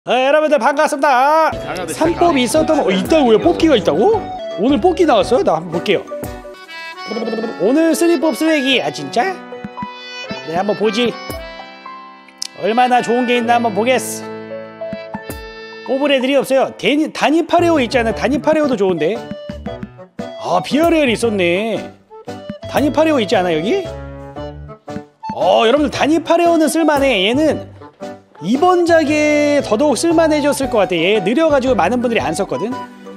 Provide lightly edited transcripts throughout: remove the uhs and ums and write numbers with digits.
여러분들 반갑습니다. 산법이 있었던 있다고요? 뽑기가 있다고? 오늘 뽑기 나왔어요? 나 한번 볼게요. 오늘 3법 쓰레기. 아 진짜? 네 한번 보지. 얼마나 좋은 게 있나 한번 보겠어. 뽑을 애들이 없어요. 단위 파레오 있잖아. 단위 파레오도 좋은데. 아 비어레얼이 있었네. 단위 파레오 있지 않아 여기? 여러분들 단위 파레오는 쓸만해. 얘는 이번 작에 더더욱 쓸만해졌을 것 같아. 얘 느려가지고 많은 분들이 안 썼거든.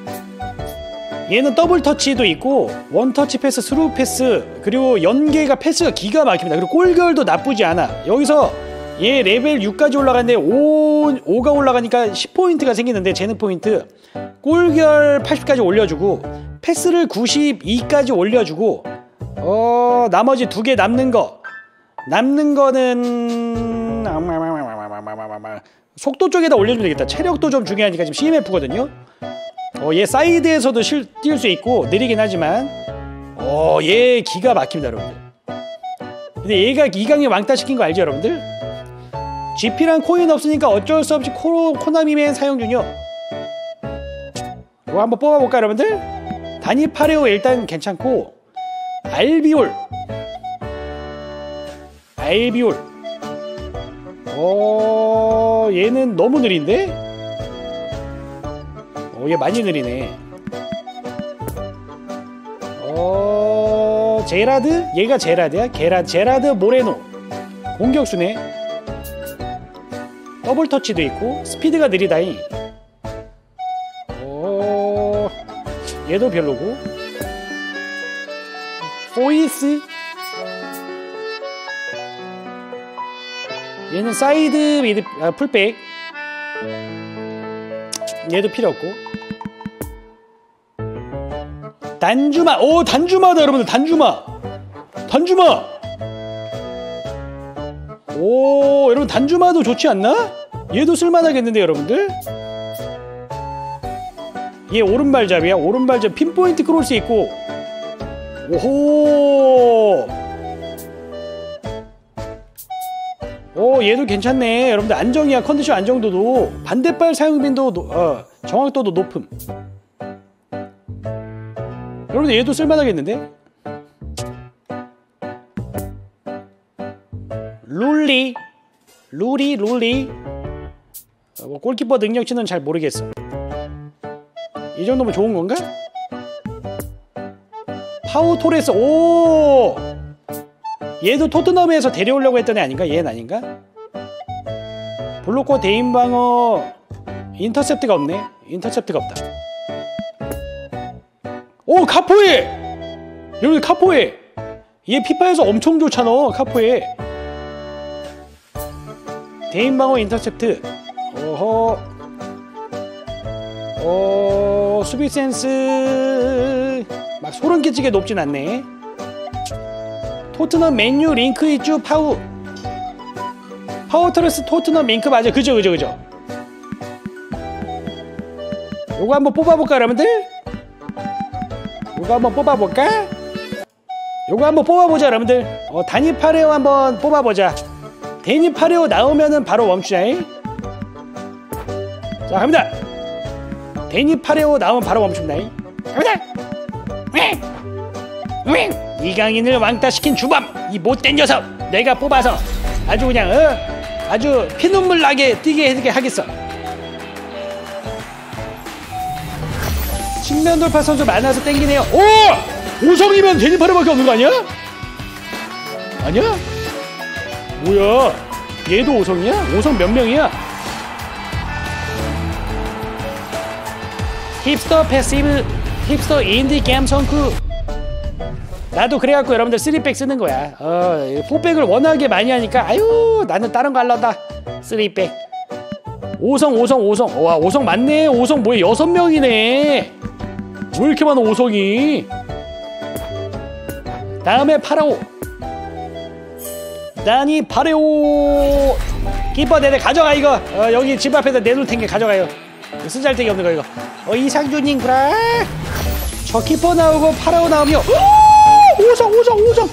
얘는 더블 터치도 있고 원 터치 패스, 스루 패스, 그리고 연계가 패스가 기가 막힙니다. 그리고 골결도 나쁘지 않아. 여기서 얘 레벨 6까지 올라가는데 5가 올라가니까 10포인트가 생기는데 재능 포인트. 골결 80까지 올려주고 패스를 92까지 올려주고 나머지 2개 남는 거는 속도 쪽에다 올려주면 되겠다. 체력도 좀 중요하니까 지금 CMF거든요. 얘 사이드에서도 뛸 수 있고 느리긴 하지만 얘 기가 막힙니다 여러분들. 근데 얘가 2강에 왕따 시킨 거 알죠 여러분들? GP랑 코인 없으니까 어쩔 수 없이 코나미맨 사용 중이요. 이거 한번 뽑아볼까 여러분들? 단위 파레오 일단 괜찮고 알비올 얘는 너무 느린데? 얘 많이 느리네. 제라드? 얘가 제라드야? 제라드 모레노 공격수네. 더블 터치도 있고 스피드가 느리다잉. 얘도 별로고. 포이스? 얘는 사이드 미드 풀백. 얘도 필요 없고. 단주마. 단주마다 여러분들. 단주마. 여러분 단주마도 좋지 않나? 얘도 쓸만하겠는데 여러분들. 얘 오른발잡이야. 오른발잡 핀포인트 크로스 있고. 오호. 얘도 괜찮네. 여러분들 안정이야. 컨디션 안정도도 반대발 사용빈도 정확도도 높음. 여러분들 얘도 쓸만하겠는데? 룰리 골키퍼 능력치는 잘 모르겠어. 이 정도면 좋은 건가? 파우 토레스. 얘도 토트넘에서 데려오려고 했던 애 아닌가? 얘는 아닌가? 블로커 대인방어 인터셉트가 없네. 인터셉트가 없다. 카포에! 여러분 카포에! 얘 피파에서 엄청 좋잖아. 카포에 대인방어 인터셉트. 수비 센스 막 소름 끼치게 높진 않네. 토트넘 맨유 링크 있죠. 파우 트레스 토트넘 링크 맞아. 그죠. 요거 한번 뽑아볼까 여러분들? 요거 한번 뽑아보자 여러분들. 단위 파레오 한번 뽑아보자. 단위 파레오 나오면은 바로 멈추자잉. 자 갑니다. 단위 파레오 나오면 바로 멈춥니다. 갑니다. 이강인을 왕따시킨 주범, 이 못된 녀석 내가 뽑아서 아주 그냥 아주 피눈물 나게 뛰게 하겠어. 측면 돌파 선수 많아서 땡기네요. 5성이면 데니파르밖에 없는 거 아니야? 아니야? 뭐야? 얘도 5성이야? 5성 몇 명이야? 힙스터 패시브 힙스터 인디 감성크. 나도 그래갖고 여러분들 3백 쓰는 거야. 4백을 워낙에 많이 하니까 아유 나는 다른 거 할란다. 3백 5성. 와 5성 많네. 5성 뭐야 6명이네. 왜 이렇게 많아 5성이. 다음에 파라오. 단위 파레오. 키퍼 내내 가져가 이거. 여기 집 앞에다 내놓을 텐게 가져가요. 쓰잘데기 없는 거 이거. 이상준님 그래. 저 키퍼 나오고 파라오 나오면 5성.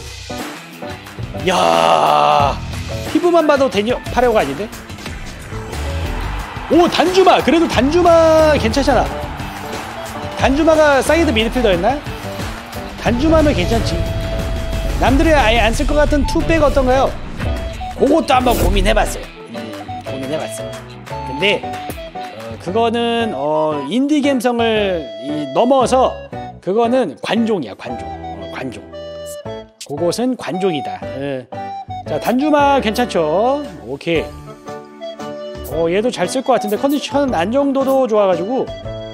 야 피부만 봐도 파레오가 아닌데? 오 단주마. 그래도 단주마 괜찮잖아. 단주마가 사이드 미드필더였나? 단주마면 괜찮지. 남들이 아예 안 쓸 것 같은 투백 어떤가요? 그것도 한번 고민해봤어요. 고민해봤어요. 근데 그거는 인디 감성을 넘어서 그거는 관종이야. 관종. 그것은 관종이다. 자 단주마 괜찮죠? 오케이. 얘도 잘 쓸 것 같은데 컨디션 안정도도 좋아가지고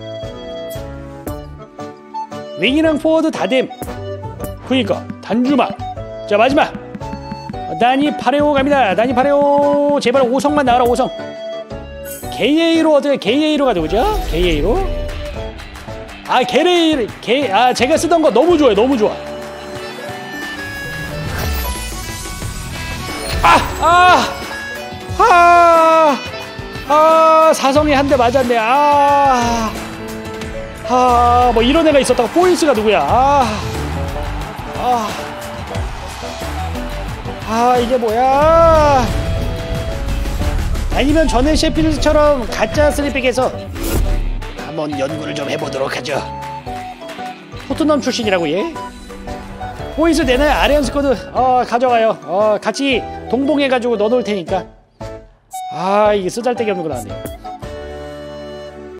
윙이랑 포워드 다됨. 그니까 단주마. 자 마지막 다니 파레오 갑니다. 다니 파레오 제발 5성만 나와라. 5성. 게이에이로 어떻게 게이에이로가 누구죠? 게이에이로. 아 게레이 제가 쓰던 거 너무 좋아요. 너무 좋아. 사성이 한 대 맞았네. 뭐 이런 애가 있었다고. 포인스가 누구야? 이게 뭐야? 아니면 전에 셰필드처럼 가짜 스리백에서 한번 연구를 좀 해보도록 하죠. 토트넘 출신이라고 얘? 포인스 내내 아리안 스쿼드 가져가요. 같이 동봉해가지고 넣어놓을 테니까. 이게 쓰잘데기 없는 거 나왔네.